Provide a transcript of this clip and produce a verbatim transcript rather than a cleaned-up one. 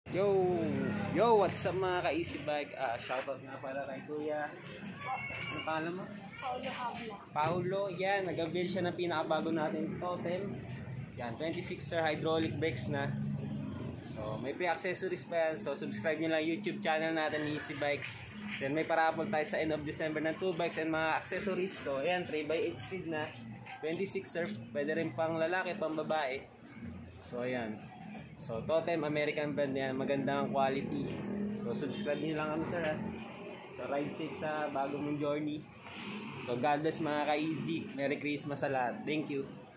Yo! Yo! What's up mga ka-Easy Bike? Ah, shoutout nga pala kay Kuya. Ano pangalan mo? Paulo Habla. Paulo. Yan, nag-avail siya ng pinakabago natin totem. Yan, twenty-sixer hydraulic brakes na. So, may pre-accessories pa yan. So, subscribe nyo lang YouTube channel natin, Easy Bikes. Then, may parapol tayo sa end of December ng two bikes and mga accessories. So, ayan, three by eight speed na. twenty-sixer. Pwede rin pang lalaki, pang babae. So, ayan. So, Totem, American brand yan. Magandang quality. So, subscribe nyo lang kami, sir. Ha? So, ride safe sa bago mong journey. So, God bless mga ka-easy. Merry Christmas sa lahat. Thank you.